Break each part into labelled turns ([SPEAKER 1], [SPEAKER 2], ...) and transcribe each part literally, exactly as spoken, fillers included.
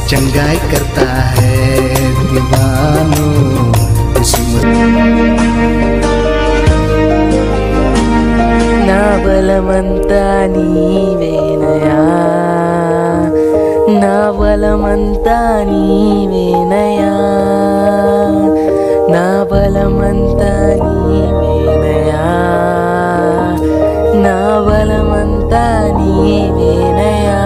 [SPEAKER 1] चंगाई करता है दीवानों
[SPEAKER 2] ना बलमंता नीवेनया ना बलमंता नीवेनया ना बलमंता नीवेनया ना बलमंता नीवेनया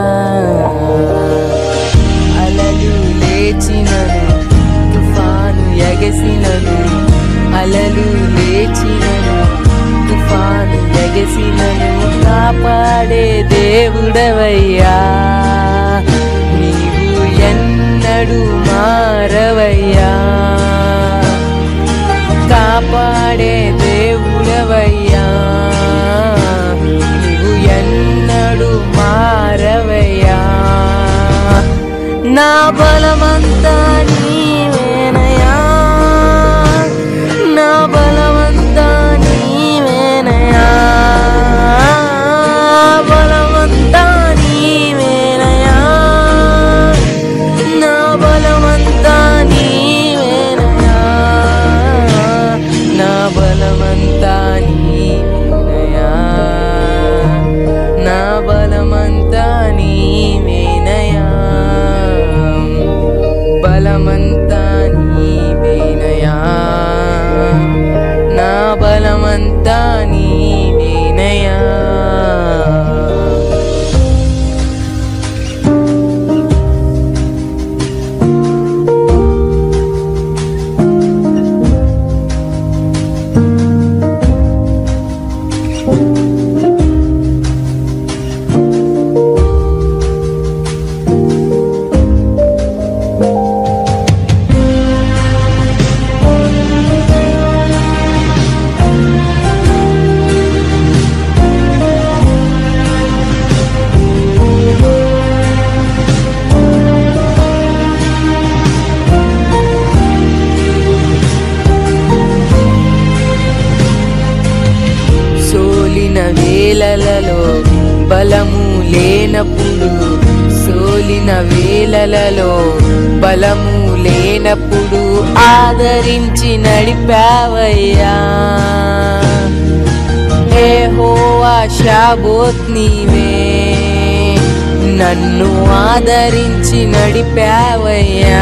[SPEAKER 2] अललू लेचिननु तुफानु यगसिननु अललू लेचिननु तुफानु यगसिननु कापाडे దేవుడవయ్యా నీవు ఎన్నడూ మారవయ్యా కాపాడే దేవుడవయ్యా నీవు ఎన్నడూ మారవయ్యా నా బలమంతా నీవేనయ్యా నా బలమంతా నీవేనయ్యా బలమంతా నీవేనయ్యా నా బలమంతా నీవేనయ్యా నా బలమంతా నీవేనయ్యా నా బలమంతా నీవేనయ్యా బలమంతా నీవేనయ్యా నా బలమంతా నీవేనయ్యా వేళలలో బలము లేనప్పుడు సోలిన వేళలలో బలము లేనప్పుడు ఆదరించి నడిపావయ్యా యెహోవా షాబోత్ నీవే నన్ను ఆదరించి నడిపావయ్యా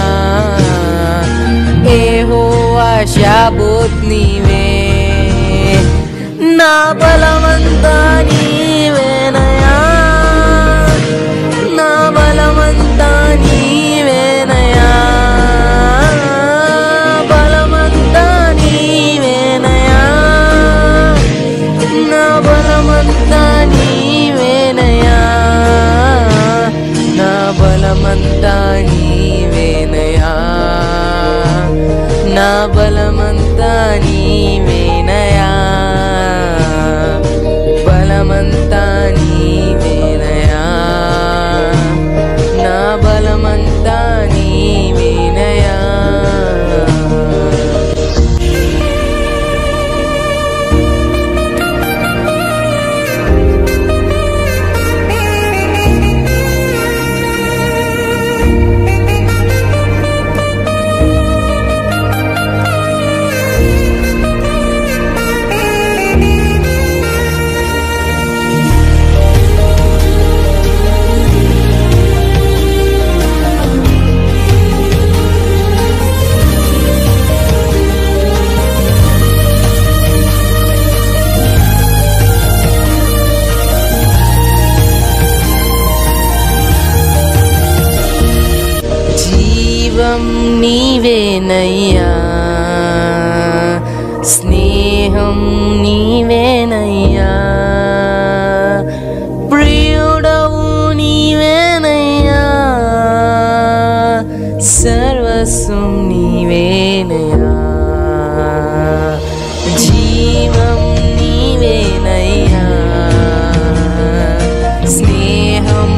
[SPEAKER 2] యెహోవా షాబోత్ నీవే నా బలమంతా నీవేనయ్యా నా బలమంతా నీవేనయ్యా బలమంతా నీవేనయ్యా నా బలమంతా నీవేనయ్యా నా బలమంతా నీవేనయ్యా నా బలమంతా నీవేనయ్యా బలమంతా నీవేనయ్యా నా బలమంతా నీవేనయ్యా నీవేనయ్యా స్నేహం నీవేనయ్యా ప్రియుడవు నీవేనయ్యా సర్వస్వం నీవేనయ్యా జీవం నీవేనయ్యా స్నేహం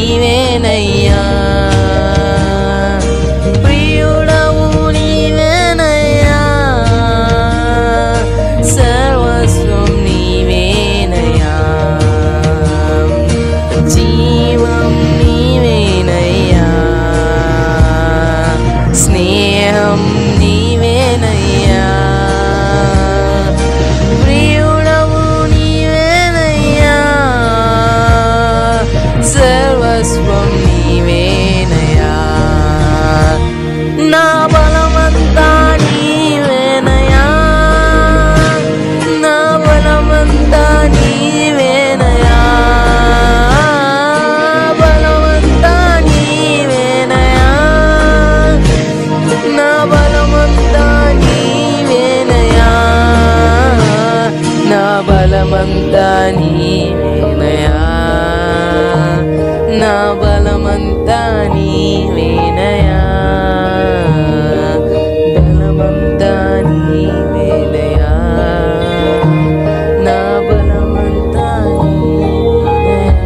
[SPEAKER 2] నీవేనయ్యా ప్రియుడవు నీవేనయ్యా నా బలమంతా నీవేనయా, బలమంతా నీవేనయా, నా బలమంతా నీవేనయా.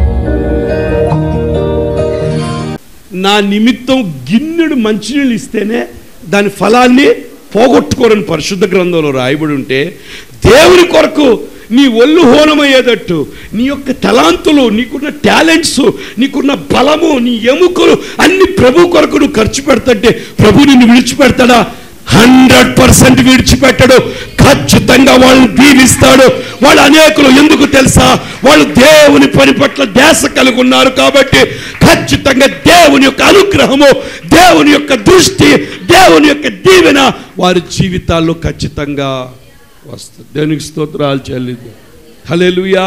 [SPEAKER 3] నా నిమిత్తం గిన్నెడు మంచినీళ్ళు ఇస్తేనే దాని ఫలాన్ని పోగొట్టుకోరని పరిశుద్ధ గ్రంథంలో రాయబడి ఉంటే, దేవుని కొరకు నీ ఒళ్ళు హోనమయ్యేటట్టు నీ యొక్క తలాంతులు, నీకున్న టాలెంట్స్, నీకున్న బలము, నీ ఎముకలు అన్ని ప్రభు కొరకు నువ్వు ఖర్చు పెడతంటే ప్రభు నిన్ను విడిచిపెడతాడా? హండ్రెడ్ పర్సెంట్ విడిచిపెట్టడు. ఖచ్చితంగా వాళ్ళని దీవిస్తాడు. వాళ్ళు అనేకులు ఎందుకు తెలుసా? వాళ్ళు దేవుని పని పట్ల ధ్యాస కలిగి ఉన్నారు కాబట్టి ఖచ్చితంగా దేవుని యొక్క అనుగ్రహము, దేవుని యొక్క దృష్టి, దేవుని యొక్క దీవెన వారి జీవితాల్లో ఖచ్చితంగా వస్తుంది. దేవునికి స్తోత్రాలు చెల్లిద్దాం. హల్లెలూయా.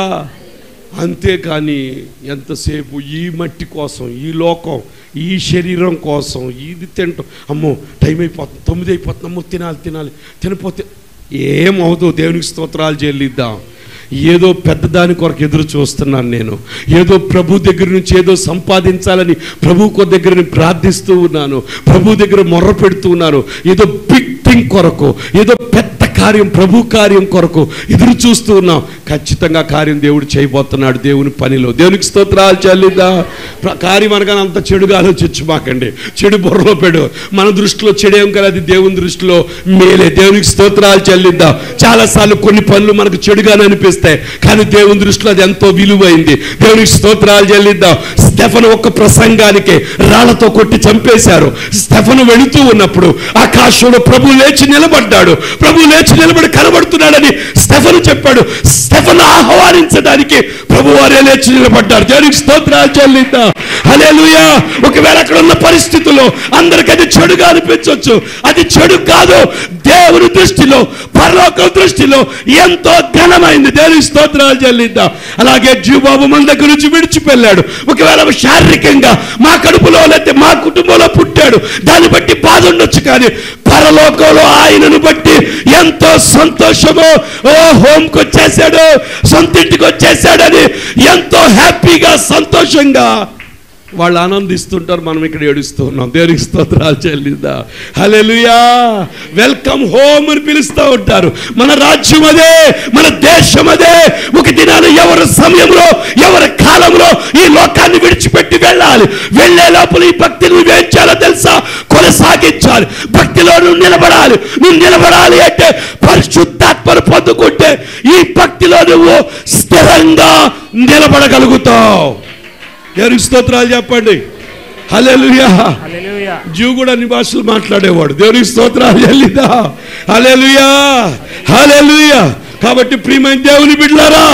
[SPEAKER 3] అంతేకాని ఎంతసేపు ఈ మట్టి కోసం, ఈ లోకం, ఈ శరీరం కోసం ఇది తింటాం. అమ్మో టైం అయిపోతుంది, తొమ్మిది అయిపోతుంది, అమ్మో తినాలి తినాలి తినపోతే ఏమవుతుందో దేవునికి స్తోత్రాలు చెల్లిద్దాం. ఏదో పెద్దదాని కొరకు ఎదురు చూస్తున్నాను నేను, ఏదో ప్రభు దగ్గర నుంచి ఏదో సంపాదించాలని ప్రభు దగ్గర ప్రార్థిస్తూ ఉన్నాను, ప్రభు దగ్గర మొర్ర పెడుతూ ఉన్నాను. ఏదో బిగ్ థింగ్ కొరకు, ఏదో పెద్ద కార్యం, ప్రభు కార్యం కొరకు ఎదురు చూస్తూ ఉన్నాం. ఖచ్చితంగా కార్యం దేవుడు చేయబోతున్నాడు దేవుని పనిలో. దేవునికి స్తోత్రాలు చెల్లిద్దా. కార్యం అనగానే అంత చెడుగా ఆలోచించు మాకండి, చెడు బుర్రలో పెడు. మన దృష్టిలో చెడేం కదా, అది దేవుని దృష్టిలో మేలే. దేవునికి స్తోత్రాలు చెల్లిద్దా. చాలాసార్లు కొన్ని పనులు మనకు చెడుగానే అనిపిస్తాయి, కానీ దేవుని దృష్టిలో అది ఎంతో విలువైంది. దేవునికి స్తోత్రాలు చెల్లిద్దాం. స్టెఫను ఒక్క ప్రసంగానికి రాళ్లతో కొట్టి చంపేశారు. స్టెఫను వెళుతూ ఉన్నప్పుడు ఆకాశంలో ప్రభు లేచి నిలబడ్డాడు. ప్రభు లేచి నిలబడి కనబడుతున్నాడని స్టెఫను చెప్పాడు. స్టెఫను ఆహ్వానించడానికి ప్రభు వారే లేచి నిలబడ్డారు. దేవునికి స్తోత్రాలు చెల్లిద్దాం. హల్లెలూయా. ఒకవేళ అక్కడ ఉన్న పరిస్థితుల్లో అందరికి అది చెడుగా అనిపించవచ్చు, అది చెడు కాదు. దేవుని దృష్టిలో, పరలోక దృష్టిలో ఎంతో ఘనమైంది. దేవునికి స్తోత్రాలు చెల్లిద్దాం. అలాగే జీవబాబు మన దగ్గర నుంచి విడిచిపెళ్ళాడు. ఒకవేళ శారీరకంగా మా కడుపులో లేకపోతే మా కుటుంబంలో పుట్టాడు, దాన్ని బట్టి బాధ ఉండొచ్చు, కానీ పరలోకంలో ఆయనను బట్టి ఎంతో సంతోషము. ఓ హోమ్కి వచ్చేసాడు, సొంత ఇంటికి వచ్చేసాడని ఎంతో హ్యాపీగా, సంతోషంగా వాళ్ళు ఆనందిస్తుంటారు. మనం ఇక్కడ ఏడుస్తూ ఉన్నాం. దేవునికి స్తోత్రాలు చెల్లిద్దాం. హల్లెలూయా. వెల్కమ్ హోమ్ అని పిలుస్తూ ఉంటారు. మన రాజ్యం అదే, మన దేశం అదే. ఒక దినాలు ఎవరి సమయంలో, ఎవరి కాలంలో ఈ లోకాన్ని విడిచిపెట్టి వెళ్ళాలి. వెళ్ళే లోపల ఈ భక్తిని నువ్వేం చేయాలో తెలుసా? కొనసాగించాలి. భక్తిలో నువ్వు నిలబడాలి. నువ్వు నిలబడాలి అంటే పరిశుద్ధాత్మను పొందుకుంటే ఈ భక్తిలో నువ్వు స్థిరంగా నిలబడగలుగుతావు. దేవునికి స్తోత్రాలు చెప్పండి. హల్లెలూయా. జీవు కూడా అన్ని భాషలు మాట్లాడేవాడు. దేవునికి స్తోత్రాలు చెల్లిదా. హల్లెలూయా, హల్లెలూయా. కాబట్టి ప్రియమైన దేవుని బిడ్డలారా,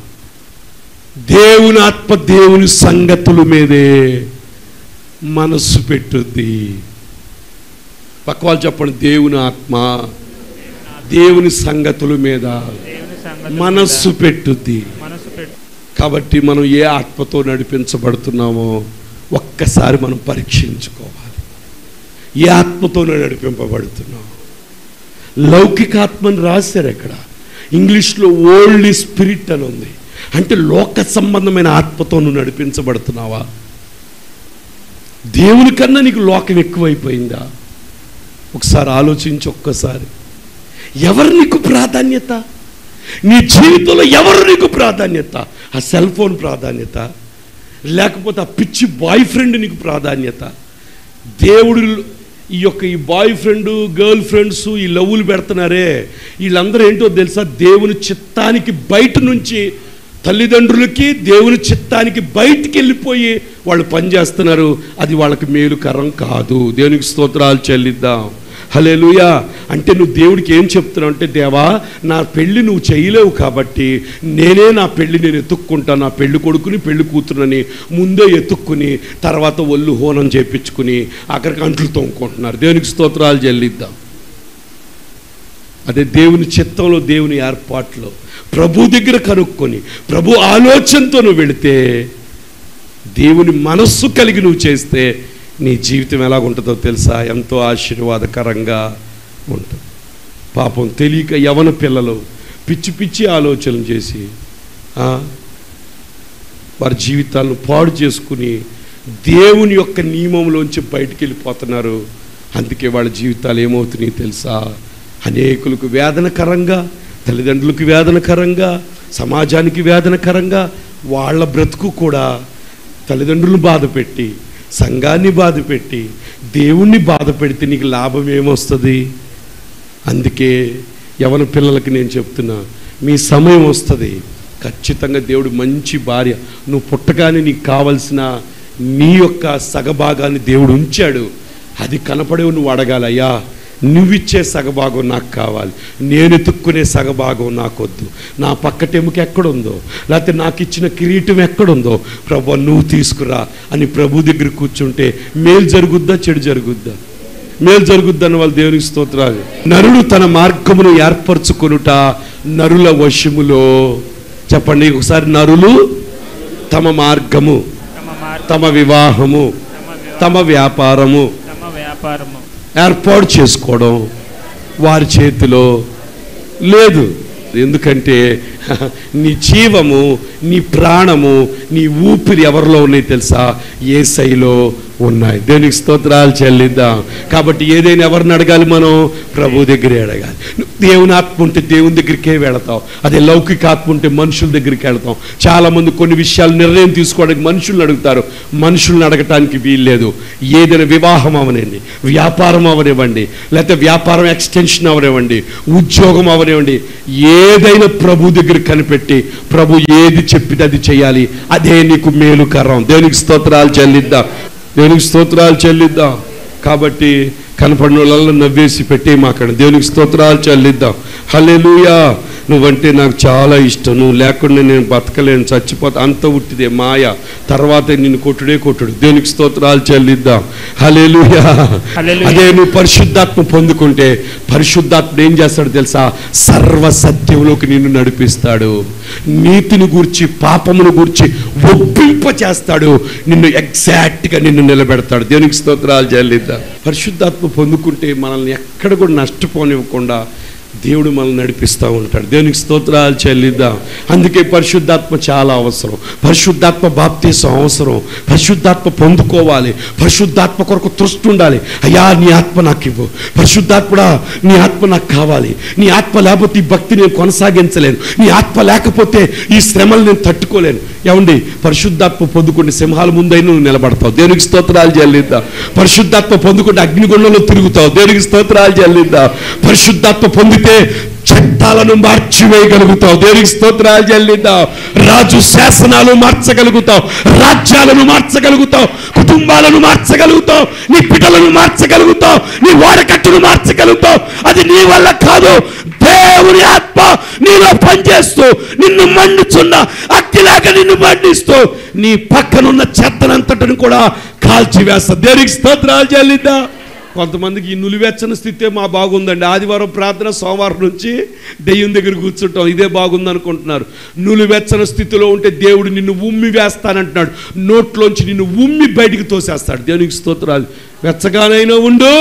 [SPEAKER 3] దేవుని ఆత్మ దేవుని సంగతుల మీదే మనస్సు పెట్టుద్ది. పక్క వాళ్ళు చెప్పండి. దేవుని ఆత్మ దేవుని సంగతుల మీద మనస్సు పెట్టుద్ది. కాబట్టి మనం ఏ ఆత్మతో నడిపించబడుతున్నామో ఒక్కసారి మనం పరీక్షించుకోవాలి. ఏ ఆత్మతో నడిపింపబడుతున్నాం? లౌకిక ఆత్మని రాశారు ఇక్కడ. ఇంగ్లీష్లో ఓల్డ్ స్పిరిట్ అని ఉంది. అంటే లోక సంబంధమైన ఆత్మతో నువ్వు నడిపించబడుతున్నావా? దేవుని కన్నా నీకు లోకం ఎక్కువైపోయిందా? ఒకసారి ఆలోచించి. ఒక్కసారి ఎవరు నీకు ప్రాధాన్యత? నీ జీవితంలో ఎవరు నీకు ప్రాధాన్యత? ఆ సెల్ ఫోన్ ప్రాధాన్యత, లేకపోతే ఆ పిచ్చి బాయ్ ఫ్రెండ్ నీకు ప్రాధాన్యత? దేవుడు ఈ యొక్క ఈ బాయ్ ఫ్రెండ్, గర్ల్ ఫ్రెండ్స్, ఈ లవ్వులు పెడుతున్నారే, వీళ్ళందరూ ఏంటో తెలుసా? దేవుని చిత్తానికి బయట నుంచి, తల్లిదండ్రులకి దేవుని చిత్తానికి బయటికి వెళ్ళిపోయి వాళ్ళు పనిచేస్తున్నారు. అది వాళ్ళకి మేలుకరం కాదు. దేవునికి స్తోత్రాలు చెల్లిద్దాం. హల్లెలూయా. అంటే నువ్వు దేవుడికి ఏం చెప్తున్నావు అంటే, దేవా నా పెళ్ళి నువ్వు చేయలేవు కాబట్టి నేనే నా పెళ్ళి నేను ఎత్తుక్కుంటాను. నా పెళ్ళి కొడుకుని పెళ్ళి కూతురుని ముందే ఎత్తుక్కుని తర్వాత ఒళ్ళు హోనం చేయించుకుని అక్కడికి అంట్లు తోముకుంటున్నారు. దేవునికి స్తోత్రాలు చెల్లిద్దాం. అదే దేవుని చిత్తంలో, దేవుని ఏర్పాట్లో ప్రభు దగ్గర కనుక్కొని ప్రభు ఆలోచనతో నువ్వు వెళితే, దేవుని మనస్సు కలిగి నువ్వు చేస్తే నీ జీవితం ఎలాగుంటుందో తెలుసా? ఎంతో ఆశీర్వాదకరంగా ఉంటుంది. పాపం తెలియక యవన పిల్లలు పిచ్చి పిచ్చి ఆలోచనలు చేసి వారి జీవితాలను పాడు చేసుకుని దేవుని యొక్క నియమంలోంచి బయటికి వెళ్ళిపోతున్నారు. అందుకే వాళ్ళ జీవితాలు ఏమవుతున్నాయి తెలుసా? అనేకులకు వేదనకరంగా, తల్లిదండ్రులకు వేదనకరంగా, సమాజానికి వేదనకరంగా వాళ్ళ బ్రతుకు కూడా తల్లిదండ్రులను బాధ పెట్టి, సంఘాన్ని బాధ పెట్టి, దేవుణ్ణి బాధ పెడితే నీకు లాభం ఏమొస్తుంది? అందుకే యవన పిల్లలకి నేను చెప్తున్నా, మీ సమయం వస్తుంది, ఖచ్చితంగా దేవుడు మంచి భార్య, నువ్వు పుట్టగానే నీకు కావలసిన నీ యొక్క సగభాగాన్ని దేవుడు ఉంచాడు. అది కనపడేవి నువ్వు అడగాలయ్యా, నువ్విచ్చే సగభాగం నాకు కావాలి, నేను ఎత్తుక్కునే సగభాగం నాకొద్దు, నా పక్కటెముక ఎక్కడుందో, లేకపోతే నాకు ఇచ్చిన కిరీటం ఎక్కడుందో ప్రభు నువ్వు తీసుకురా అని ప్రభు దగ్గర కూర్చుంటే మేలు జరుగుద్దా చెడు జరుగుద్దా? మేలు జరుగుద్దని వాళ్ళు దేవునికి స్తోత్రాలు. నరుడు తన మార్గమును ఏర్పరచుకొనుట నరుల వశములో. చెప్పండి ఒకసారి, నరులు తమ మార్గము, తమ వివాహము, తమ వ్యాపారము ఏర్పాటు చేసుకోవడం వారి చేతిలో లేదు. ఎందుకంటే నీ జీవము, నీ ప్రాణము, నీ ఊపిరి ఎవరిలో ఉన్నాయి తెలుసా? యేసయ్యలో ఉన్నాయి. దేవునికి స్తోత్రాలు చెల్లిద్దాం. కాబట్టి ఏదైనా ఎవరిని అడగాలి? మనం ప్రభు దగ్గరే అడగాలి. దేవుని ఆత్మ ఉంటే దేవుని దగ్గరికే వెళతావు, అదే లౌకిక ఆత్మ ఉంటే మనుషుల దగ్గరికి వెళతాం. చాలామంది కొన్ని విషయాలు నిర్ణయం తీసుకోవడానికి మనుషుల్ని అడుగుతారు, మనుషుల్ని అడగటానికి వీల్లేదు. ఏదైనా వివాహం అవనివ్వండి, వ్యాపారం అవనివ్వండి, లేకపోతే వ్యాపారం ఎక్స్టెన్షన్ అవనివ్వండి, ఉద్యోగం అవనివ్వండి, ఏదైనా ప్రభు దగ్గర కనిపెట్టి ప్రభు ఏది చెప్పితే అది చేయాలి, అదే నీకు మేలుకరం. దేవునికి స్తోత్రాలు చెల్లిద్దాం, దేవునికి స్తోత్రాలు చెల్లిద్దాం. కాబట్టి కనపడిన వాళ్ళలో నవ్వేసి పెట్టే మాకండి. దేవునికి స్తోత్రాలు చెల్లిద్దాం. హల్లెలూయా. నువ్వంటే నాకు చాలా ఇష్టం, నువ్వు లేకుండా నేను బతకలేను, చచ్చిపోతా, అంత ఉట్టిదే మాయ, తర్వాత నిన్ను కొట్టుడే కొట్టుడు. దేవునికి స్తోత్రాలు చెల్లిద్దాం. హల్లెలూయా. అదే నువ్వు పరిశుద్ధాత్మ పొందుకుంటే పరిశుద్ధాత్మ ఏం చేస్తాడు తెలుసా? సర్వ సత్యంలోకి నిన్ను నడిపిస్తాడు, నీతిని గూర్చి పాపమును గూర్చి ఒప్పింప చేస్తాడు, నిన్ను ఎగ్జాక్ట్గా నిన్ను నిలబెడతాడు. దేవునికి స్తోత్రాలు చెల్లిద్దాం. పరిశుద్ధాత్మ పొందుకుంటే మనల్ని ఎక్కడ కూడా నష్టపోనివ్వకుండా దేవుడు మనల్ని నడిపిస్తూ ఉంటాడు. దేవునికి స్తోత్రాలు చెల్లిద్దాం. అందుకే పరిశుద్ధాత్మ చాలా అవసరం, పరిశుద్ధాత్మ బాప్తీసం అవసరం, పరిశుద్ధాత్మ పొందుకోవాలి, పరిశుద్ధాత్మ కొరకు తృష్టి ఉండాలి. అయ్యా నీ ఆత్మ నాకు ఇవ్వు, పరిశుద్ధాత్మడా నీ ఆత్మ నాకు కావాలి, నీ ఆత్మ లేకపోతే ఈ భక్తి నేను కొనసాగించలేను, నీ ఆత్మ లేకపోతే ఈ శ్రమలు నేను తట్టుకోలేను. ఏమండి, పరిశుద్ధాత్మ పొందుకుంటే సింహాల ముందైనా నువ్వు నిలబడతావు. దేవునికి స్తోత్రాలు చెల్లిద్దాం. పరిశుద్ధాత్మ పొందుకుంటే అగ్నిగుండంలో తిరుగుతావు. దేవునికి స్తోత్రాలు చెల్లిద్దాం. పరిశుద్ధాత్మ పొందితే చట్టాలను మార్చివేయగలుగుతావు. దేవునికి స్తోత్రాలు చెల్లిద్దాం. రాజు శాసనాలు మార్చగలుగుతావు, రాజ్యాలను మార్చగలుగుతావు, కుటుంబాలను మార్చగలుగుతావు, నీ బిడ్డలను మార్చగలుగుతావు, నీ వాడకట్టును మార్చగలుగుతావు. అది నీ వల్ల కాదు, దేవుని ఆత్మ నీలో పనిచేస్తూ నిన్ను మండుచున్న అగ్నిలాగా నిన్ను మండిస్తూ నీ పక్కనున్న చెత్తనంతటిని కూడా కాల్చివేస్తా. దేవునికి స్తోత్రాలు చెల్లిద్దాం. కొంతమందికి ఈ నులివెచ్చని స్థితే మా బాగుందండి, ఆదివారం ప్రార్థన, సోమవారం నుంచి దెయ్యం దగ్గర కూర్చుంటాం, ఇదే బాగుంది అనుకుంటున్నారు. నులివెచ్చని స్థితిలో ఉంటే దేవుడు నిన్ను ఉమ్మి వేస్తానంటున్నాడు, నోట్లోంచి నిన్ను ఉమ్మి బయటికి తోసేస్తాడు. దేవునికి స్తోత్రాలు. వెచ్చగానైనా ఉండు,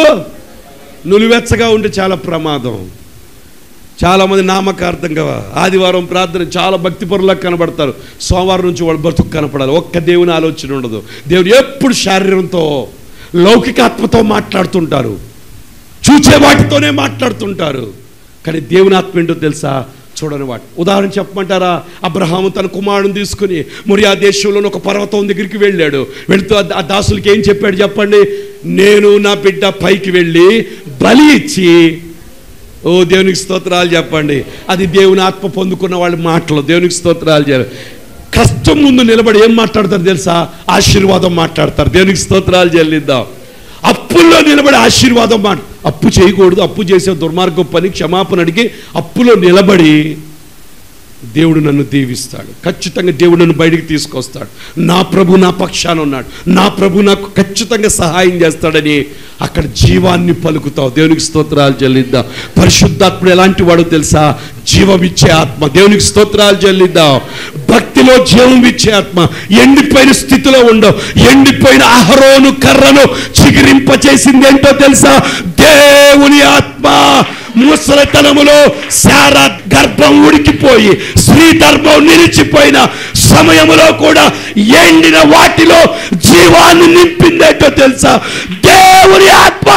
[SPEAKER 3] నులివెచ్చగా ఉంటే చాలా ప్రమాదం. చాలామంది నామకార్థంగా ఆదివారం ప్రార్థన చాలా భక్తిపరులా కనబడతారు, సోమవారం నుంచి వాళ్ళు బ్రతుకు కనపడాలి, ఒక్క దేవుని ఆలోచన ఉండదు. దేవుడు ఎప్పుడు శారీరంతో లౌకికాత్మతో మాట్లాడుతుంటారు, చూచే వాటితోనే మాట్లాడుతుంటారు. కానీ దేవుని ఆత్మ ఏంటో తెలుసా? చూడని వాటి. ఉదాహరణ చెప్పమంటారా? అబ్రహాము తన కుమారుని తీసుకుని మొరియా దేశంలోని ఒక పర్వతం దగ్గరికి వెళ్ళాడు. వెళుతూ ఆ దాసులకి ఏం చెప్పాడు చెప్పండి? నేను నా బిడ్డ పైకి వెళ్ళి బలి ఇచ్చి, ఓ దేవునికి స్తోత్రాలు చెప్పండి. అది దేవుని ఆత్మ పొందుకున్న వాళ్ళ మాటలు. దేవునికి స్తోత్రాలు చేయాలి. కష్టం ముందు నిలబడి ఏం మాట్లాడతారు తెలుసా? ఆశీర్వాదం మాట్లాడతారు. దేవునికి స్తోత్రాలు చెల్లిద్దాం. అప్పుల్లో నిలబడి ఆశీర్వాదం మాట, అప్పు చేయకూడదు, అప్పు చేసే దుర్మార్గం పని, క్షమాపణ అడిగి అప్పులో నిలబడి దేవుడు నన్ను దీవిస్తాడు, ఖచ్చితంగా దేవుడు నన్ను బయటికి తీసుకొస్తాడు, నా ప్రభు నా పక్షాన ఉన్నాడు, నా ప్రభు నాకు ఖచ్చితంగా సహాయం చేస్తాడని అక్కడ జీవాన్ని పలుకుతావు. దేవునికి స్తోత్రాలు చెల్లిద్దాం. పరిశుద్ధాత్ముడు ఎలాంటి వాడు తెలుసా? జీవం ఇచ్చే ఆత్మ. దేవునికి స్తోత్రాలు చెల్లిద్దాం. భక్తిలో జీవం ఇచ్చే ఆత్మ. ఎండిపోయిన స్థితిలో ఉండవు. ఎండిపోయిన అహరోను కర్రను చిగిరింప చేసింది ఏంటో తెలుసా? దేవుని ఆత్మ. ముసలితనములో శారా గర్భం ఉడికిపోయి స్త్రీ ధర్మం నిలిచిపోయిన సమయములో కూడా ఎండిన వాటిలో జీవాన్ని నింపిందేటో తెలుసా? దేవుని ఆత్మ.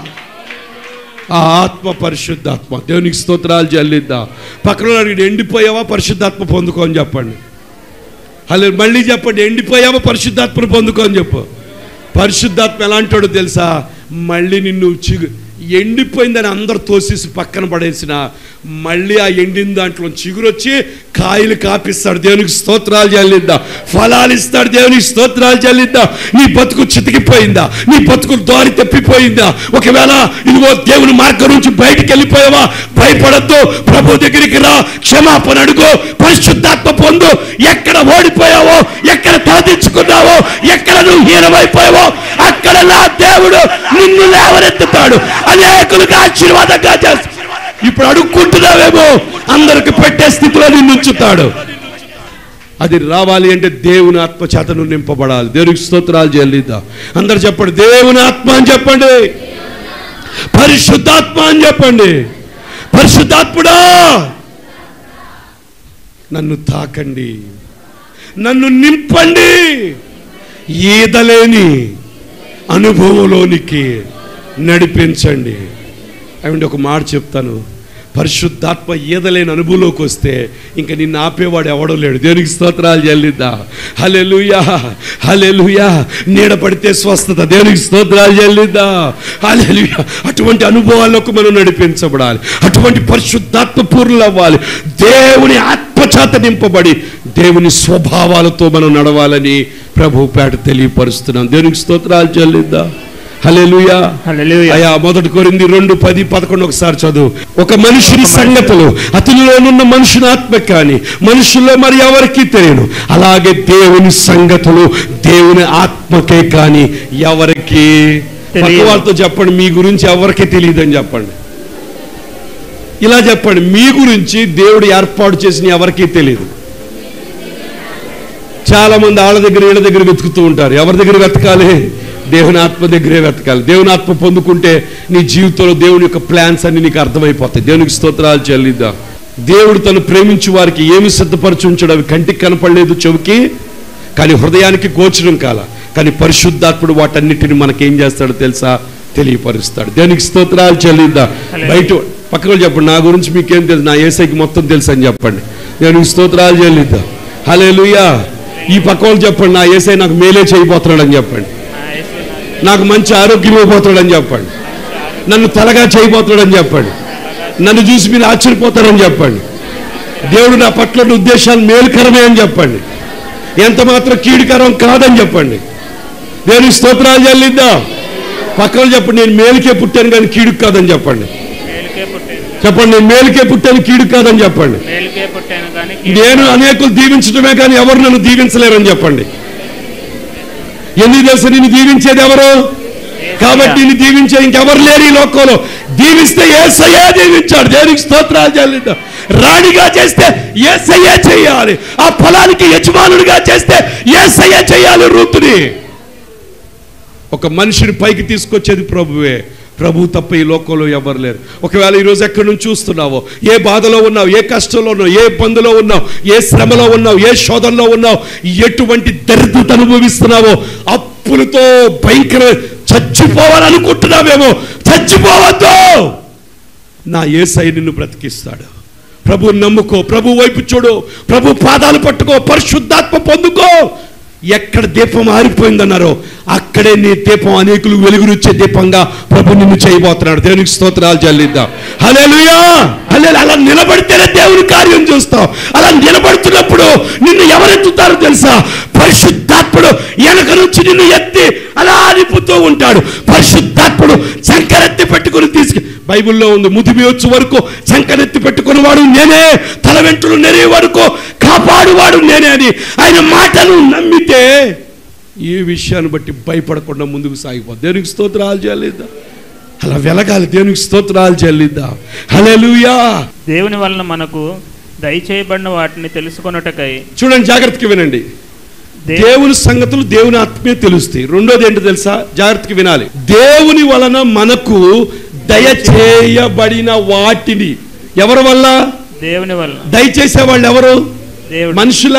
[SPEAKER 3] ఆ ఆత్మ పరిశుద్ధాత్మ. దేవునికి స్తోత్రాలు చెల్లిద్దాం. పక్కన అడిగి ఎండిపోయావా పరిశుద్ధాత్మ పొందుకో అని చెప్పండి. అలా మళ్ళీ చెప్పండి, ఎండిపోయావా పరిశుద్ధాత్మను పొందుకో అని చెప్పు. పరిశుద్ధాత్మ ఎలాంటాడో తెలుసా? మళ్ళీ నిన్ను చిగు ఎండిపోయిందని అందరు తోసేసి పక్కన పడేసిన మళ్ళీ ఆ ఎండిన దాంట్లో చిగురొచ్చి కాయలు కాపిస్తాడు. దేవునికి స్తోత్రాలు చెల్లిద్దాం. ఫలాలు ఇస్తాడు. దేవునికి స్తోత్రాలు చెల్లిద్దాం. నీ బతుకు చితికిపోయిందా? నీ బతుకు దారి తప్పిపోయిందా? ఒకవేళ ఇదిగో దేవుని మార్గం నుంచి బయటికి వెళ్ళిపోయావా? భయపడద్దు. ప్రభు దగ్గరికి రా, క్షమాపణ అడుగు, పరిశుద్ధాత్మ పొందు. ఎక్కడ ఓడిపోయావో, ఎక్కడ తలదించుకున్నావో, ఎక్కడ నువ్వు హీనమైపోయావో అక్కడ నా దేవుడు నిన్ను లేవనెత్తుతాడు. అనేకులుగా ఆశీర్వాదంగా చేస్తాడు. ఇప్పుడు అడుక్కుంటున్నావేమో, అందరికి పెట్టే స్థితిలో నిన్ను ఉంచుతాడు. అది రావాలి అంటే దేవుని ఆత్మ చేతను నింపబడాలి. దేవునికి స్తోత్రాలు చెల్లిద్దాం. అందరు చెప్పండి, దేవుని ఆత్మ అని చెప్పండి, పరిశుద్ధాత్మ అని చెప్పండి. పరిశుద్ధాత్ముడా నన్ను తాకండి, నన్ను నింపండి, ఈదలేని అనుభవంలోనికి నడిపించండి. అవండి ఒక మాట చెప్తాను, పరిశుద్ధాత్మ ఈదలేని అనుభవంలోకి వస్తే ఇంకా నిన్ను ఆపేవాడు ఎవడో లేడు. దేవునికి స్తోత్రాలు చెల్లిద్దా. హల్లెలూయా, హల్లెలూయా. నీడ పడితే స్వస్థత. దేవునికి స్తోత్రాలు చెల్లిద్దా. హల్లెలూయా. అటువంటి అనుభవాల్లోకి మనం నడిపించబడాలి. అటువంటి పరిశుద్ధాత్మ పూర్ణులు అవ్వాలి. దేవుని ఆత్మచేత నింపబడి దేవుని స్వభావాలతో మనం నడవాలని ప్రభు పేట తెలియపరుస్తున్నాం. దేవునికి స్తోత్రాలు చెల్లిద్దా. హల్లెలూయా, హల్లెలూయా. అయ్యా మొదటి కొరింథీ రెండు పది పదకొండు ఒకసారి చదువు. ఒక మనుషుని సంగతులు అతనిలోనున్న మనుషుని ఆత్మ కానీ మనుషుల్లో మరి ఎవరికి తెలియను, అలాగే దేవుని సంగతులు దేవుని ఆత్మకే కానీ ఎవరికి. పక్క వాళ్ళతో చెప్పండి, మీ గురించి ఎవరికి తెలియదు అని చెప్పండి. ఇలా చెప్పండి, మీ గురించి దేవుడు ఏర్పాటు చేసిన ఎవరికి తెలియదు. చాలా మంది వాళ్ళ దగ్గర వీళ్ళ దగ్గర వెతుకుతూ ఉంటారు. ఎవరి దగ్గర వెతకాలి? దేవుని ఆత్మ దగ్గరే వెతకాలి. దేవుని ఆత్మ పొందుకుంటే నీ జీవితంలో దేవుని యొక్క ప్లాన్స్ అన్ని నీకు అర్థమైపోతాయి. దేవునికి స్తోత్రాలు చెల్లిద్దాం. దేవుడు తను ప్రేమించు వారికి ఏమి సిద్ధపరచుంచడం అవి కంటికి కనపడలేదు, చెవికి కానీ హృదయానికి గోచరం కాల. కానీ పరిశుద్ధాత్ముడు వాటన్నిటిని మనకేం చేస్తాడో తెలుసా? తెలియపరుస్తాడు. దేవునికి స్తోత్రాలు చెల్లిద్దాం. బయట పక్కన చెప్పండి, నా గురించి మీకేం తెలుసు? నా యేసయ్యకి మొత్తం తెలుసు అని చెప్పండి. దేవునికి స్తోత్రాలు చెల్లిద్దాం. హల్లెలూయా. ఈ పక్క వాళ్ళు చెప్పండి, నా యేసయ్య నాకు మేలే చేయబోతున్నాడు అని చెప్పండి. నాకు మంచి ఆరోగ్యం ఇవ్వబోతాడని చెప్పండి. నన్ను తలగా చేయబోతాడని చెప్పండి. నన్ను చూసి మీరు ఆశ్చర్యపోతారని చెప్పండి. దేవుడు నా పట్ల ఉద్దేశాలు మేలుకరమే అని చెప్పండి. ఎంత మాత్రం కీడుకరం కాదని చెప్పండి. దేవునికి స్తోత్రాలు చెల్లిద్దాం. పక్కన చెప్పండి, నేను మేలుకే పుట్టాను కానీ కీడు కాదని చెప్పండి. చెప్పండి, నేను మేలుకే పుట్టాను కీడు కాదని చెప్పండి. నేను అనేకులు దీవించడమే కానీ ఎవరు నన్ను దీవించలేరని చెప్పండి. ఎందుకు తెలుసు? నిన్ను దీవించేది ఎవరు? కాబట్టి నిన్ను దీవించే ఇంకెవరు లేరు ఈ లోకంలో. దీవిస్తే యేసయ్యే దీవించాడు. దేవునికి స్తోత్రాలు చెల్లిద్దాం. రాణిగా చేస్తే యేసయ్యే చేయాలి. ఆ ఫలానికి యజమానుడిగా చేస్తే యేసయ్యే చేయాలి. రూతుని ఒక మనిషిని పైకి తీసుకొచ్చేది ప్రభువే. ప్రభు తప్ప ఈ లోకంలో ఎవరు లేరు. ఒకవేళ ఈరోజు ఎక్కడి నుంచి చూస్తున్నావో, ఏ బాధలో ఉన్నావు, ఏ కష్టంలో ఉన్నావు, ఏ ఇబ్బందిలో ఉన్నావు, ఏ శ్రమలో ఉన్నావు, ఏ శోధనలో ఉన్నావు, ఎటువంటి దరిద్రత అనుభవిస్తున్నావో, అప్పులతో భయంకర చచ్చిపోవాలనుకుంటున్నావేమో, చచ్చిపోవద్దు. నా యేసయ్య నిన్ను బ్రతికిస్తాడు. ప్రభు నమ్ముకో, ప్రభు వైపు చూడు, ప్రభు పాదాలు పట్టుకో, పరిశుద్ధాత్మ పొందుకో. ఎక్కడ దీపం ఆరిపోయిందన్నారో అక్కడే నీ దీపం అనేకులు వెలుగునిచ్చే దీపంగా ప్రభు నిన్ను చేయబోతున్నాడు. దేవునికి స్తోత్రాలు చెల్లిద్దాం. హల్లెలూయా, హల్లెలూయా. అలా నిలబడితేనే దేవుని కార్యం చూస్తావు. అలా నిలబడుతున్నప్పుడు నిన్ను ఎవరెత్తుతారో తెలుసా? పరిశుద్ధాత్ముడు వెనక నుంచి నిన్ను ఎత్తి అలా నింపుతూ ఉంటాడు. పరిశుద్ధాత్ముడు సంకరెత్తి పెట్టుకుని తీసుకు బైబిల్లో ఉంది, ముదిమి వచ్చే వరకు సంకరెత్తి పెట్టుకుని వాడు నేనే, తల వెంట్రులు నెరే వరకు కాపాడువాడు నేనే అని ఆయన మాటను నమ్మితే ఈ విషయాన్ని బట్టి భయపడకుండా ముందుకు సాగిపోద్ది. దేవునికి స్తోత్రాలు చెల్లిద్దాం. అలా వెలగాలి. దేవునికి స్తోత్రాలు చెల్లిద్దాం. హల్లెలూయా.
[SPEAKER 4] దేవుని వలన మనకు దయచేయబడిన వాటిని తెలుసుకొనుటకై.
[SPEAKER 3] చూడండి, జాగ్రత్తగా వినండి. దేవుని సంగతులు దేవుని ఆత్మే తెలుస్తాయి. రెండోది ఏంటో తెలుసా? జాగ్రత్తగా వినాలి. దేవుని వలన మనకు దయచేయబడిన వాటిని ఎవరి వల్ల?
[SPEAKER 4] దేవుని వల్ల.
[SPEAKER 3] దయచేసే వాళ్ళు ఎవరు?
[SPEAKER 4] దేవుడు.
[SPEAKER 3] మనుషుల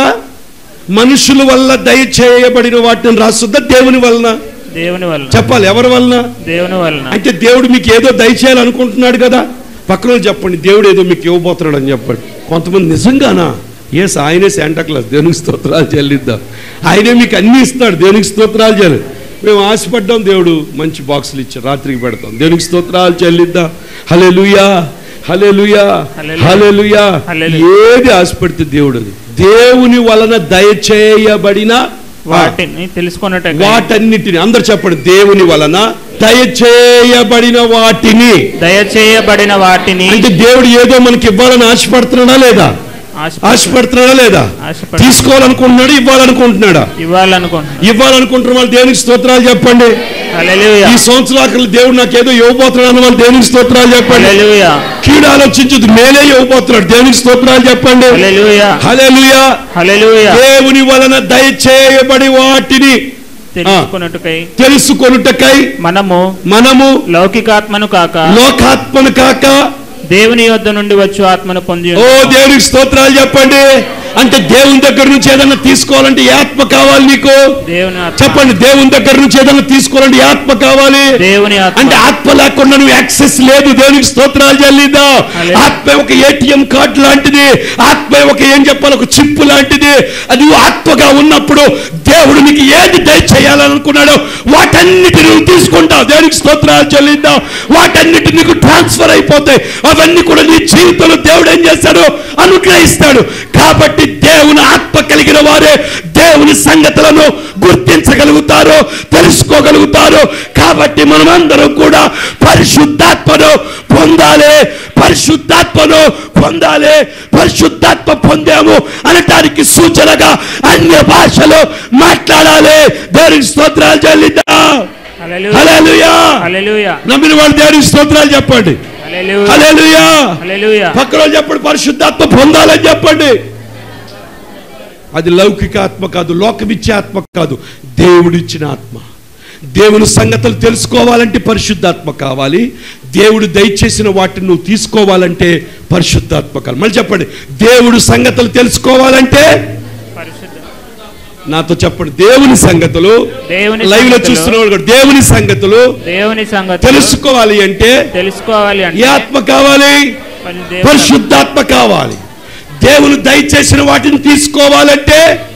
[SPEAKER 3] మనుషుల వల్ల దయచేయబడిన వాటిని రాస్తుందా దేవుని వలన?
[SPEAKER 4] దేవుని వల్ల.
[SPEAKER 3] చెప్పాలి ఎవరి వలన?
[SPEAKER 4] దేవుని వలన.
[SPEAKER 3] అంటే దేవుడు మీకు ఏదో దయచేయాలనుకుంటున్నాడు కదా. పక్కన చెప్పండి దేవుడు ఏదో మీకు ఇవ్వబోతున్నాడు అని చెప్పండి. కొంతమంది నిజంగానా? ఎస్, ఆయనే శాంటా క్లాస్, దేవునికి స్తోత్రాలు చెల్లిద్దాం. ఆయనే మీకు అన్ని ఇస్తాడు, దేవునికి స్తోత్రాలు చెల్లి. మేము ఆశపడ్డాం, దేవుడు మంచి బాక్సులు ఇచ్చారు, రాత్రికి పెడతాం, దేవునికి స్తోత్రాలు చెల్లిద్దాం. హల్లెలూయా హల్లెలూయా హల్లెలూయా. ఏది ఆశపడితే దేవుడు అది. దేవుని వలన దయచేయబడిన
[SPEAKER 4] వాటిని తెలుసుకున్నట్టు
[SPEAKER 3] వాటన్నిటిని అందరు చెప్పండి. దేవుని వలన దయచేయబడిన వాటిని.
[SPEAKER 4] దయచేయబడిన వాటిని
[SPEAKER 3] అంటే దేవుడు ఏదో మనకి ఇవ్వాలని ఆశపడుతున్నాడా లేదా? ఆశపడుతున్నాడా లేదా? తీసుకోవాలనుకుంటున్నాడు, ఇవ్వాలనుకుంటున్నాడా?
[SPEAKER 4] ఇవ్వాలనుకుంటున్నాడు.
[SPEAKER 3] ఇవ్వాలనుకుంటున్న వాళ్ళు దేవునికి స్తోత్రాలు చెప్పండి. ఈ సంవత్సరాలు దేవుడు నాకు ఏదో ఇవ్వబోతున్నాడు వాళ్ళు దేవునికి స్తోత్రాలు చెప్పండి. కీడు ఆలోచించదు, మేలే ఇవ్వబోతున్నాడు, దేవునికి స్తోత్రాలు చెప్పండి. హల్లెలూయా హల్లెలూయా. దేవుని వలన దయచేయబడి వాటిని
[SPEAKER 4] తెలుసుకొనుటకై
[SPEAKER 3] తెలుసుకొనుటకై
[SPEAKER 4] మనము
[SPEAKER 3] మనము
[SPEAKER 4] లౌకికాత్మను కాక
[SPEAKER 3] లోకాత్మను కాక
[SPEAKER 4] దేవుని యొద్ద నుండి వచ్చు ఆత్మను పొంది.
[SPEAKER 3] ఓ దేవునికి స్తోత్రాలు చెప్పండి. అంటే దేవుని దగ్గర నుంచి ఏదైనా తీసుకోవాలంటే ఏ ఆత్మ కావాలి నీకు? చెప్పండి. దేవుని దగ్గర నుంచి ఏదైనా తీసుకోవాలంటే ఏ ఆత్మ కావాలి?
[SPEAKER 4] దేవుని ఆత్మ.
[SPEAKER 3] అంటే ఆత్మ లేకుండా నువ్వు యాక్సెస్ లేదు. దేవునికి స్తోత్రాలు చెల్లిద్దా. ఆత్మ ఒక ఏటీఎం కార్డు లాంటిది. ఆత్మ ఒక ఏం చెప్పాలి, ఒక చిప్పు లాంటిది. అది ఆత్మగా ఉన్నప్పుడు దేవుడు నీకు ఏది దయచేయాలనుకున్నాడో వాటన్నిటి నువ్వు తీసుకుంటావు. దేవునికి స్తోత్రాలు చెల్లిద్దాం. వాటన్నిటి నీకు ట్రాన్స్ఫర్ అయిపోతాయి. అవన్నీ కూడా నీ జీవితంలో దేవుడు ఏం చేస్తాడు? అనుగ్రహిస్తాడు. కాబట్టి దేవుని ఆత్మ కలిగిన వారే దేవుని సంగతులను గుర్తించగలుగుతారు, తెలుసుకోగలుగుతారు. కాబట్టి మనమందరం కూడా పరిశుద్ధాత్మను పొందాలి, పరిశుద్ధాత్మను పొందాలి. పరిశుద్ధాత్మ పొందాము అనటానికి సూచనగా అన్య భాషలో మాట్లాడాలి. దేవునికి స్తోత్రాలు చెల్లిద్దాం. హల్లెలూయా హల్లెలూయా. నమ్మిన వాళ్ళు దేవునికి స్తోత్రాలు చెప్పండి. హల్లెలూయా హల్లెలూయా. పక్కన చెప్పండి, పరిశుద్ధాత్మ పొందాలని చెప్పండి. అది లౌకిక ఆత్మ కాదు, లోకమిచ్చే ఆత్మ కాదు, దేవుడిచ్చిన ఆత్మ. దేవుని సంగతులు తెలుసుకోవాలంటే పరిశుద్ధాత్మ కావాలి. దేవుడు దయచేసిన వాటిని నువ్వు తీసుకోవాలంటే పరిశుద్ధాత్మ కావాలి. మళ్ళీ చెప్పండి, దేవుడు సంగతులు తెలుసుకోవాలంటే నాతో చెప్పండి. దేవుని సంగతులు లైవ్ లో చూస్తున్న దేవుని సంగతులు
[SPEAKER 4] దేవుని సంగతులు
[SPEAKER 3] తెలుసుకోవాలి అంటే
[SPEAKER 4] తెలుసుకోవాలి అంటే
[SPEAKER 3] ఏ ఆత్మ కావాలి? పరిశుద్ధాత్మ కావాలి. దేవుని దయచేసిన వాటిని తీసుకోవాలంటే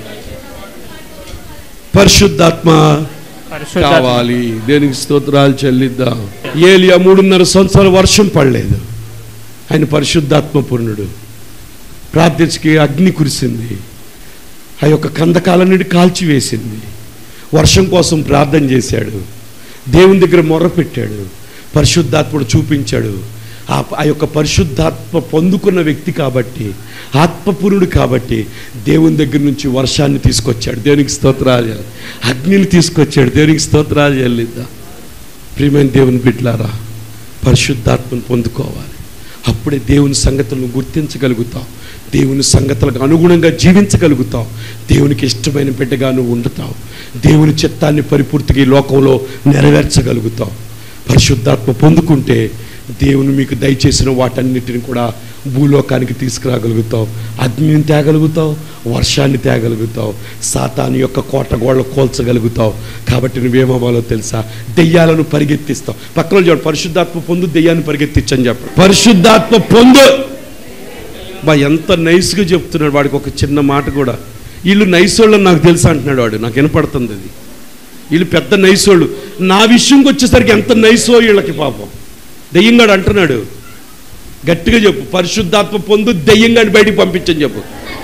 [SPEAKER 3] పరిశుద్ధాత్మ కావాలి. దేనికి స్తోత్రాలు చెల్లిద్దాం. ఏలియా మూడున్నర సంవత్సరాలు వర్షం పడలేదు. ఆయన పరిశుద్ధాత్మ పూర్ణుడు. ప్రార్థించకి అగ్ని కురిసింది, ఆ యొక్క కందకాలన్నిటి కాల్చివేసింది. వర్షం కోసం ప్రార్థన చేశాడు, దేవుని దగ్గర మొర్ర పెట్టాడు, పరిశుద్ధాత్ముడు చూపించాడు. ఆ ఆ యొక్క పరిశుద్ధాత్మ పొందుకున్న వ్యక్తి కాబట్టి, ఆత్మపూర్ణుడు కాబట్టి దేవుని దగ్గర నుంచి వర్షాన్ని తీసుకొచ్చాడు. దేవునికి స్తోత్రాలు. అగ్నిని తీసుకొచ్చాడు. దేవునికి స్తోత్రాలు చెల్లిద్దాం. ప్రియమైన దేవుని బిడ్డలారా, పరిశుద్ధాత్మను పొందుకోవాలి. అప్పుడే దేవుని సంగతులను గుర్తించగలుగుతావు, దేవుని సంగతులకు అనుగుణంగా జీవించగలుగుతావు, దేవునికి ఇష్టమైన బిడ్డగా నువ్వు ఉండుతావు, దేవుని చిత్తాన్ని పరిపూర్తిగా ఈ లోకంలో నెరవేర్చగలుగుతావు. పరిశుద్ధాత్మ పొందుకుంటే దేవుని మీకు దయచేసిన వాటన్నిటిని కూడా భూలోకానికి తీసుకురాగలుగుతావు. అగ్నిని తేగలుగుతావు, వర్షాన్ని తేగలుగుతావు, సాతాను యొక్క కోట గోడలు కోల్చగలుగుతావు. కాబట్టి నువ్వేమవ్వాలో తెలుసా? దెయ్యాలను పరిగెత్తిస్తావు. పక్కన చూడండి, పరిశుద్ధాత్మ పొందు, దెయ్యాన్ని పరిగెత్తించని చెప్ప. పరిశుద్ధాత్మ పొందు. బా ఎంత నైస్గా చెప్తున్నాడు. వాడికి ఒక చిన్న మాట కూడా, వీళ్ళు నైసోళ్ళని నాకు తెలుసా అంటున్నాడు వాడు. నాకు వినపడుతుంది అది. వీళ్ళు పెద్ద నైసోళ్ళు. నా విషయంకి వచ్చేసరికి ఎంత నైసో వీళ్ళకి పాపం. దెయ్యంగాడు అంటున్నాడు. గట్టిగా చెప్పు, పరిశుద్ధాత్మ పొందు, దెయ్యంగాడి బయటికి పంపించని చెప్పు.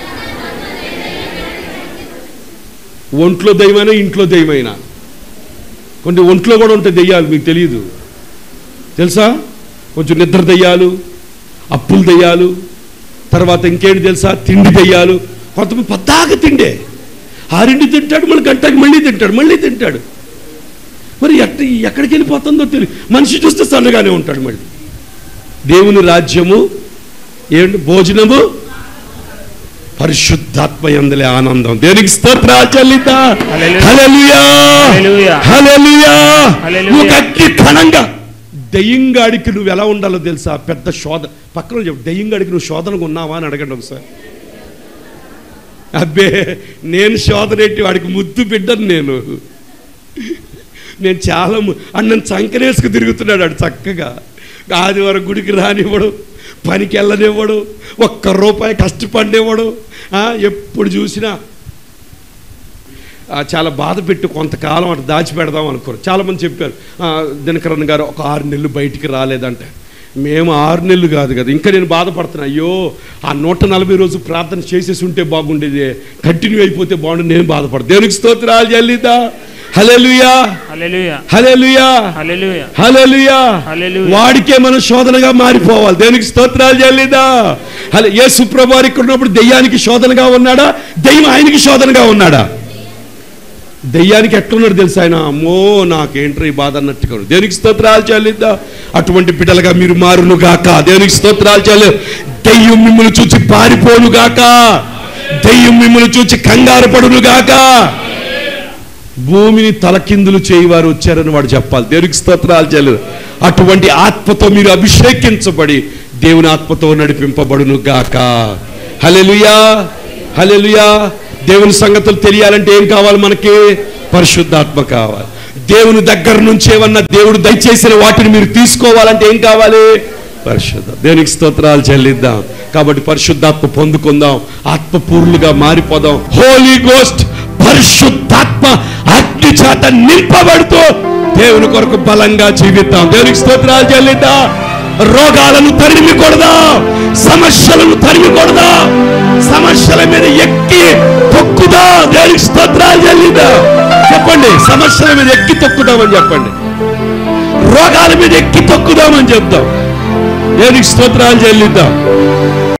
[SPEAKER 3] ఒంట్లో దెయ్యమైనా ఇంట్లో దెయ్యమైనా, కొన్ని ఒంట్లో కూడా ఉంటాయి దెయ్యాలు, మీకు తెలియదు తెలుసా? కొంచెం నిద్ర దెయ్యాలు, అప్పులు దెయ్యాలు, తర్వాత ఇంకేంటి తెలుసా? తిండి దెయ్యాలు. కొంతమంది పద్దాక తిండే, ఆరింటి తింటాడు, మళ్ళీ గంటకి మళ్ళీ తింటాడు, మళ్ళీ తింటాడు. మరి ఎట్ట ఎక్కడికి వెళ్ళిపోతుందో తెలియదు. మనిషి చూస్తే సన్నగానే ఉంటాడు. మళ్ళీ దేవుని రాజ్యము ఏంటి? భోజనము, పరిశుద్ధాత్మ యందలే ఆనందం. దేనికి స్తోత్రాలు చెల్లిద్దాం. హల్లెలూయా హల్లెలూయా. నువ్వు గట్టి ఘనంగా దెయ్యంగాడికి నువ్వు ఎలా ఉండాలో తెలుసా? పెద్ద శోధ పక్కన చెప్పు, దెయ్యంగాడికి నువ్వు శోధనకు ఉన్నావా అని అడగండి ఒకసారి. అబ్బే, నేను శోధనెట్టి వాడికి ముద్దు బిడ్డను నేను నేను చాలా అన్నను చంకనేసుకు తిరుగుతున్నాడు ఆడు చక్కగా. ఆదివారం గుడికి రానివ్వడు, పనికి వెళ్ళనివ్వడు, ఒక్క రూపాయి కష్టపడినివ్వడు. ఎప్పుడు చూసినా చాలా బాధ పెట్టి కొంతకాలం అటు దాచిపెడదాం అనుకోరు. చాలామంది చెప్పారు, దినకరన్ గారు ఒక ఆరు నెలలు బయటికి రాలేదంటే. మేము ఆరు నెలలు కాదు కదా, ఇంకా నేను బాధపడుతున్నా. అయ్యో, ఆ నూట నలభై రోజు ప్రార్థన చేసేసి ఉంటే బాగుండేది, కంటిన్యూ అయిపోతే బాగుండేది. నేను బాధపడతాను. దేవునికి స్తోత్రాలు చెల్లిద్దా. హల్లెలూయా,
[SPEAKER 4] హల్లెలూయా,
[SPEAKER 3] హల్లెలూయా,
[SPEAKER 4] హల్లెలూయా,
[SPEAKER 3] హల్లెలూయా. వాడికే మనం శోధనగా మారిపోవాలి. దేవునికి స్తోత్రాలు చెల్లిద్దా. హల్లే యేసు ప్రభువు వారు ఇక్కడ ఉన్నప్పుడు దెయ్యానికి శోధనగా ఉన్నాడా? దెయ్యం ఆయనకి శోధనగా ఉన్నాడా? దెయ్యానికి ఎట్లున్నాడు తెలుసా ఆయన? అమ్మో, నాకేంట్రా ఈ బాధ అన్నట్టుగా. దేవునికి స్తోత్రాలు చెల్లిద్దా. అటువంటి బిడ్డలుగా మీరు మారును గాక. దేవునికి స్తోత్రాలు చెల్లి. దెయ్యం మిమ్మల్ని చూచి పారిపోను గాక. దెయ్యం మిమ్మల్ని చూచి కంగారు పడును గాక. భూమిని తలకిందులు చేయవారు వచ్చారని వాడు చెప్పాలి. దేవునికి స్తోత్రాలు చెల్లి. అటువంటి ఆత్మతో మీరు అభిషేకించబడి దేవుని ఆత్మతో నడిపింపబడును గాక. హల్లెలూయా, హల్లెలూయా. దేవుని సంగతులు తెలియాలంటే ఏం కావాలి మనకి? పరిశుద్ధాత్మ కావాలి. దేవుని దగ్గర నుంచి ఏమన్నా దేవుడు దయచేసిన వాటిని మీరు తీసుకోవాలంటే ఏం కావాలి? పరిశుద్ధ. దేవునికి స్తోత్రాలు చెల్లిద్దాం. కాబట్టి పరిశుద్ధాత్మ పొందుకుందాం, ఆత్మపూర్లుగా మారిపోదాం. హోలీ గోస్ట్ పరిశుద్ధాత్మ అగ్ని చేత నింపబడుతూ దేవుని కొరకు బలంగా జీవిద్దాం. దేవునికి స్తోత్రాలు చెల్లిద్దాం. రోగాలను తరిమి కొడదాం, సమస్యలను తరిమి కొడదాం, సమస్యల మీద ఎక్కి తొక్కుదా. దేవునికి స్తోత్రాలు చెల్లిద్దా. చెప్పండి, సమస్యల మీద ఎక్కి తొక్కుదామని చెప్పండి. రోగాల మీద ఎక్కి తొక్కుదామని చెప్తాం. దేవునికి స్తోత్రాలు చెల్లిద్దాం.